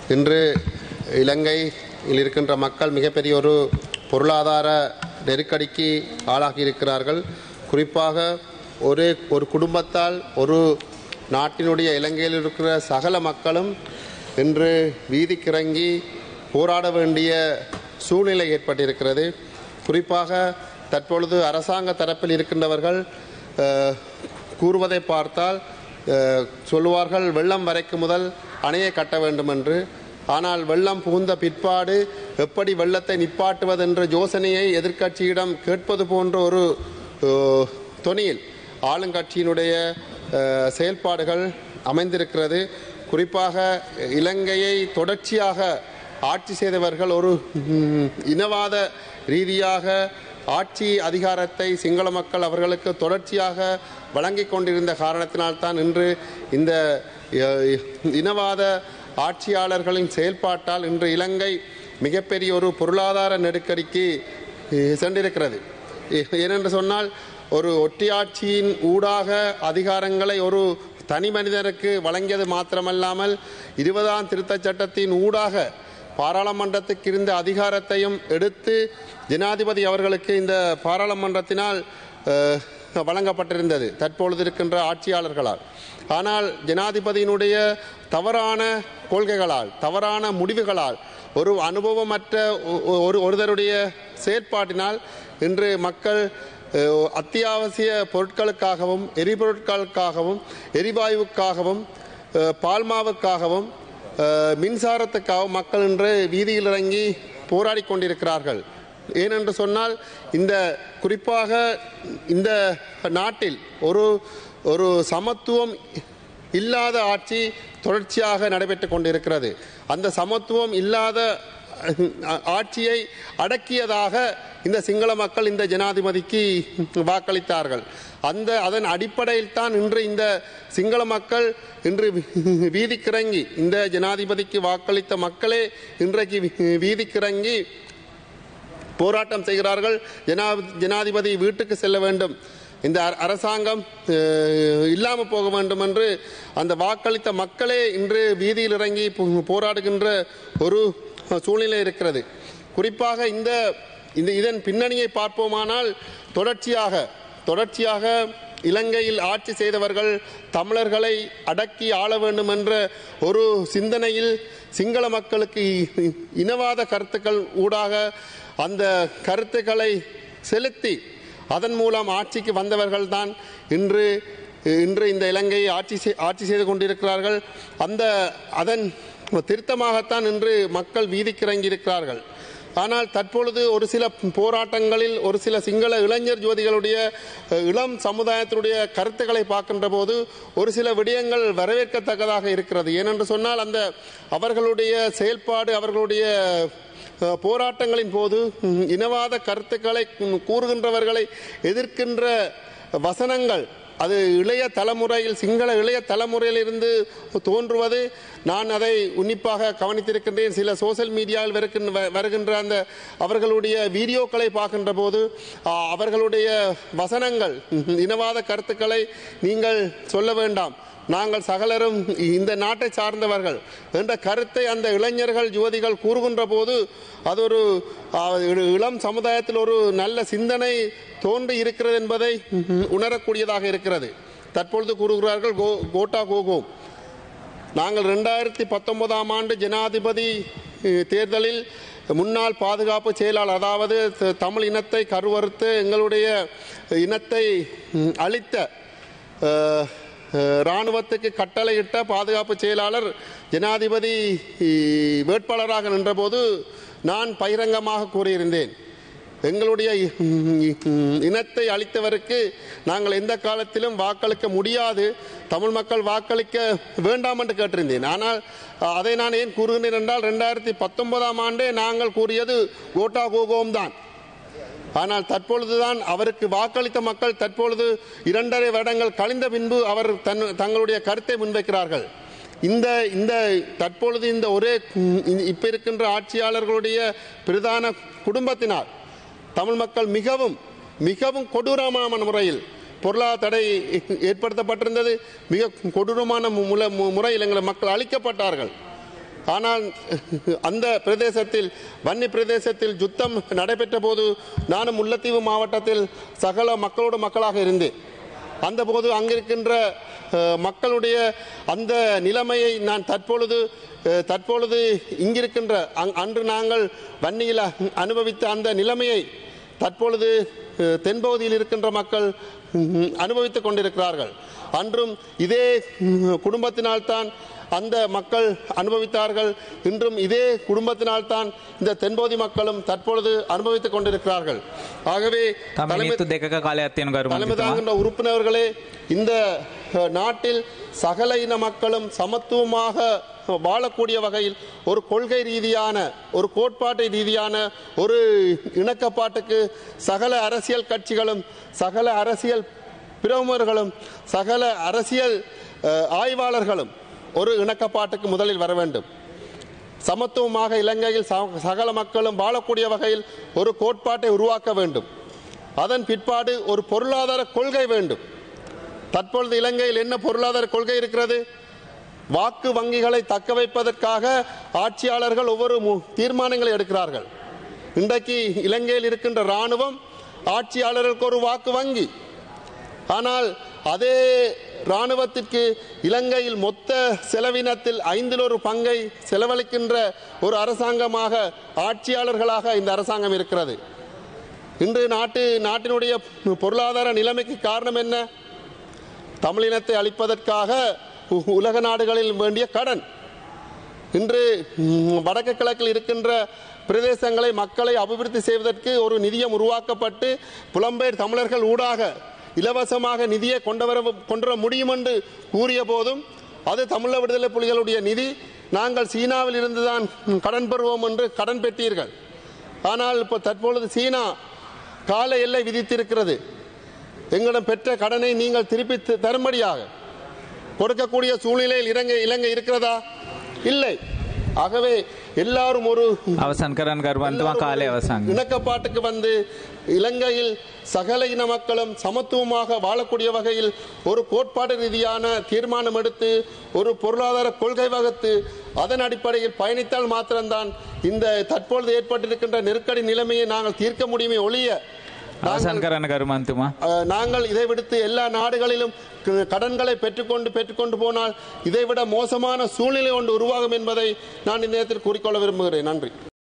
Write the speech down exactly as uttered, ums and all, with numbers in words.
இன்று இலங்கையில் இருக்கின்ற மக்கள் மிகப்பெரிய ஒரு பொருளாதார நெருக்கடிக்கு ஆளாகி இருக்கிறார்கள். குறிப்பாக ஒரு ஒரு குடும்பத்தால் ஒரு நாட்டினுடைய இலங்கையில் இருக்கிற சகல மக்களும் இன்று வீதிக்கிறங்கி போராட வேண்டிய சூழ்நிலை ஏற்பட்டிருக்கிறது. குறிப்பாக தற்பொழுது அரசாங்க தரப்பில் இருக்கின்றவர்கள் கூறுவதை பார்த்தால் சொல்லுவார்கள் வெள்ளம் வரைக்கும் முதல் அணையை கட்ட வேண்டும் என்று. ஆனால் வெள்ளம் புகுந்த பிற்பாடு எப்படி வெள்ளத்தை நிப்பாட்டுவதென்ற யோசனையை எதிர்க்கட்சியிடம் கேட்பது போன்ற ஒரு தொனியில் ஆளுங்கட்சியினுடைய செயல்பாடுகள் அமைந்திருக்கிறது. குறிப்பாக இலங்கையை தொடர்ச்சியாக ஆட்சி செய்தவர்கள் ஒரு இனவாத ரீதியாக ஆட்சி அதிகாரத்தை சிங்கள மக்கள் அவர்களுக்கு தொடர்ச்சியாக வழங்கி கொண்டிருந்த காரணத்தினால்தான் இன்று இந்த இனவாத ஆட்சியாளர்களின் செயல்பாட்டால் இன்று இலங்கை மிகப்பெரிய ஒரு பொருளாதார நெருக்கடிக்கு சென்றிருக்கிறது. ஏனென்று சொன்னால் ஒரு ஒற்றையாட்சியின் ஊடாக அதிகாரங்களை ஒரு தனி மனிதருக்கு வழங்கியது மாத்திரமல்லாமல் இருபதாம் திருத்தச் சட்டத்தின் ஊடாக பாராளுமன்றத்துக்கு இருந்த அதிகாரத்தையும் எடுத்து ஜனாதிபதி அவர்களுக்கு இந்த பாராளுமன்றத்தினால் வழங்கப்பட்டிருந்தது தற்பொழுது இருக்கின்ற ஆட்சியாளர்களால். ஆனால் ஜனாதிபதியினுடைய தவறான கொள்கைகளால் தவறான முடிவுகளால் ஒரு அனுபவமற்ற ஒரு ஒருவருடைய செயற்பாட்டினால் இன்று மக்கள் அத்தியாவசிய பொருட்களுக்காகவும் எரிபொருட்களுக்காகவும் எரிவாயுவுக்காகவும் பால்மாவுக்காகவும் மின்சாரத்துக்காகவும் மக்கள் இன்று வீதியில் இறங்கி போராடி கொண்டிருக்கிறார்கள். ஏனென்று சொன்னால் இந்த குறிப்பாக இந்த நாட்டில் ஒரு ஒரு சமத்துவம் இல்லாத ஆட்சி தொடர்ச்சியாக நடைபெற்று கொண்டிருக்கிறது. அந்த சமத்துவம் இல்லாத ஆட்சியை அடக்கியதாக இந்த சிங்கள மக்கள் இந்த ஜனாதிபதிக்கு வாக்களித்தார்கள். அந்த அதன் அடிப்படையில் தான் இன்று இந்த சிங்கள மக்கள் இன்று வீதிக்கிறங்கி இந்த ஜனாதிபதிக்கு வாக்களித்த மக்களே இன்றைக்கு வீதிக்கிறங்கி போராட்டம் செய்கிறார்கள். ஜனா ஜனாதிபதி வீட்டுக்கு செல்ல வேண்டும், இந்த அரசாங்கம் இல்லாமல் போக வேண்டும் என்று அந்த வாக்களித்த மக்களே இன்று வீதியில் இறங்கி போராடுகின்ற ஒரு சூழ்நிலை இருக்கிறது. குறிப்பாக இந்த இந்த இதன் பின்னணியை பார்ப்போமானால் தொடர்ச்சியாக தொடர்ச்சியாக இலங்கையில் ஆட்சி செய்தவர்கள் தமிழர்களை அடக்கி ஆள வேண்டும் என்ற ஒரு சிந்தனையில் சிங்கள மக்களுக்கு இனவாத கருத்துக்கள் ஊடாக அந்த கருத்துக்களை செலுத்தி அதன் மூலம் ஆட்சிக்கு வந்தவர்கள் தான் இன்று இன்று இந்த இலங்கையை ஆட்சி ஆட்சி செய்து கொண்டிருக்கிறார்கள். அந்த அதன் திருத்தமாகத்தான் இன்று மக்கள் வீதிக்கிறங்கியிருக்கிறார்கள். ஆனால் தற்பொழுது ஒரு சில போராட்டங்களில் ஒரு சில சிங்கள இளைஞர் ஜோதிகளுடைய இளம் சமுதாயத்தினுடைய கருத்துக்களை பார்க்கின்ற போது ஒரு சில விடயங்கள் வரவேற்கத்தக்கதாக இருக்கிறது. ஏனென்று சொன்னால் அந்த அவர்களுடைய செயல்பாடு அவர்களுடைய போராட்டங்களின் போது இனவாத கருத்துக்களை கூறுகின்றவர்களை எதிர்க்கின்ற வசனங்கள் அது இளைய தலைமுறையில் சிங்கள இளைய தலைமுறையில் இருந்து தோன்றுவது நான் அதை உன்னிப்பாக கவனித்திருக்கின்றேன். சில சோசியல் மீடியாவில் வருகின்ற அந்த அவர்களுடைய வீடியோக்களை பார்க்கின்ற போது அவர்களுடைய வசனங்கள் இனவாத கருத்துக்களை நீங்கள் சொல்ல வேண்டாம், நாங்கள் சகலரும் இந்த நாட்டை சார்ந்தவர்கள் என்ற கருத்தை அந்த இளைஞர்கள் யுவதிகள் கூறுகின்ற போது அது ஒரு இளம் சமுதாயத்தில் ஒரு நல்ல சிந்தனை தோன்றி இருக்கிறது என்பதை உணரக்கூடியதாக இருக்கிறது. தற்பொழுது கூறுகிறார்கள் கோ கோட்டா கோகோம். நாங்கள் ரெண்டாயிரத்தி பத்தொன்பதாம் ஆண்டு ஜனாதிபதி தேர்தலில் முன்னாள் பாதுகாப்பு செயலாளர், அதாவது தமிழ் இனத்தை கருவறுத்து எங்களுடைய இனத்தை அழித்த இராணுவத்துக்கு கட்டளையிட்ட பாதுகாப்பு செயலாளர் ஜனாதிபதி வேட்பாளராக நின்றபோது நான் பகிரங்கமாக கூறியிருந்தேன், எங்களுடைய இனத்தை அளித்தவருக்கு நாங்கள் எந்த காலத்திலும் வாக்களிக்க முடியாது, தமிழ் மக்கள் வாக்களிக்க வேண்டாம் என்று கேட்டிருந்தேன். ஆனால் அதை நான் ஏன் கூறுகிறேன் என்றால் ரெண்டாயிரத்தி பத்தொன்பதாம் ஆண்டே நாங்கள் கூறியது கோட்டா கோகோம் தான். ஆனால் தற்பொழுதுதான் அவருக்கு வாக்களித்த மக்கள் தற்பொழுது இரண்டரை வருடங்கள் கழிந்த பின்பு அவர் தன் தங்களுடைய கருத்தை முன்வைக்கிறார்கள். இந்த இந்த தற்பொழுது இந்த ஒரே இப்ப இருக்கின்ற ஆட்சியாளர்களுடைய பிரதான குடும்பத்தினால் தமிழ் மக்கள் மிகவும் மிகவும் கொடூரமான முறையில் பொருளாதார தடை ஏற்படுத்தப்பட்டிருந்தது. மிக கொடூரமான முறையில் எங்கள் மக்கள் அழிக்கப்பட்டார்கள். ஆனால் அந்த பிரதேசத்தில் வன்னி பிரதேசத்தில் யுத்தம் நடைபெற்ற போது நானும் முல்லைத்தீவு மாவட்டத்தில் சகல மக்களோடு மக்களாக இருந்தேன். அந்த போது அங்கிருக்கின்ற மக்களுடைய அந்த நிலைமையை நான் தற்பொழுது தற்பொழுது இங்கிருக்கின்ற அன்று நாங்கள் வன்னியில் அனுபவித்த அந்த நிலைமையை தற்பொழுது தென்பகுதியில் இருக்கின்ற மக்கள் அனுபவித்துக் கொண்டிருக்கிறார்கள். அன்றும் இதே குடும்பத்தினால்தான் அந்த மக்கள் அனுபவித்தார்கள். இன்றும் இதே குடும்பத்தினால்தான் இந்த தென்பகுதி மக்களும் தற்பொழுது அனுபவித்துக் கொண்டிருக்கிறார்கள். ஆகவே தலைமை தாங்குகின்ற உறுப்பினர்களே, இந்த நாட்டில் சகல இன மக்களும் சமத்துவமாக வாழக்கூடிய வகையில் ஒரு கொள்கை ரீதியான ஒரு கோட்பாட்டை ரீதியான ஒரு இணக்கப்பாட்டுக்கு சகல அரசியல் கட்சிகளும் சகல அரசியல் பிரமுகர்களும் சகல அரசியல் ஆய்வாளர்களும் ஒரு இணக்கப்பாட்டுக்கு முதலில் வர வேண்டும். சமத்துவமாக இலங்கையில் சகல மக்களும் வாழக்கூடிய வகையில் ஒரு கோட்பாட்டை உருவாக்க வேண்டும். அதன் பிற்பாடு ஒரு பொருளாதார கொள்கை வேண்டும். தற்பொழுது இலங்கையில் என்ன பொருளாதார கொள்கை இருக்கிறது? வாக்கு வங்கிகளை தக்க வைப்பதற்காக ஆட்சியாளர்கள் ஒவ்வொரு தீர்மானங்களை எடுக்கிறார்கள். இன்றைக்கு இலங்கையில் இருக்கின்ற இராணுவம் ஆட்சியாளர்களுக்கு ஒரு வாக்கு வங்கி. ஆனால் அதே இராணுவத்திற்கு இலங்கையில் மொத்த செலவினத்தில் ஐந்தில் ஒரு பங்கை செலவழிக்கின்ற ஒரு அரசாங்கமாக ஆட்சியாளர்களாக இந்த அரசாங்கம் இருக்கிறது. இன்று நாட்டு நாட்டினுடைய பொருளாதார நிலைமைக்கு காரணம் என்ன? தமிழினத்தை அழிப்பதற்காக உலக நாடுகளில் வேண்டிய கடன். இன்று வடக்கு கிழக்கில் இருக்கின்ற பிரதேசங்களை மக்களை அபிவிருத்தி செய்வதற்கு ஒரு நிதியம் உருவாக்கப்பட்டு புலம்பெயர் தமிழர்கள் ஊடாக இலவசமாக நிதியை கொண்டு வர கொண்டு வர முடியும் என்று கூறிய போதும் அது தமிழக விடுதலை புலிகளுடைய நிதி, நாங்கள் சீனாவில் இருந்துதான் கடன் பெறுவோம் என்று கடன் பெற்றீர்கள். ஆனால் இப்போ தற்பொழுது சீனா கால எல்லை விதித்திருக்கிறது. எங்களிடம் பெற்ற கடனை நீங்கள் திருப்பி தரும்படியாக கொடுக்கக்கூடிய சூழ்நிலையில் இலங்கை இலங்கை இருக்கிறதா? இல்லை. ஆகவே எல்லாரும் ஒரு இணக்கப்பாட்டுக்கு வந்து இலங்கையில் சகல இன மக்களும் சமத்துவமாக வாழக்கூடிய வகையில் ஒரு கோட்பாடு ரீதியான தீர்மானம் எடுத்து ஒரு பொருளாதார கொள்கை வகுத்து அதன் அடிப்படையில் பயணித்தால் மாத்திரம்தான் இந்த தற்பொழுது ஏற்பட்டிருக்கின்ற நெருக்கடி நிலைமையை நாங்கள் தீர்க்க முடியுமே ஒழிய நாங்கள் இதை விடுத்து எல்லா நாடுகளிலும் கடன்களை பெற்றுக்கொண்டு பெற்றுக்கொண்டு போனால் இதைவிட மோசமான சூழ்நிலை ஒன்று உருவாகும் என்பதை நான் இந்த நேரத்தில் கூறிக்கொள்ள விரும்புகிறேன். நன்றி.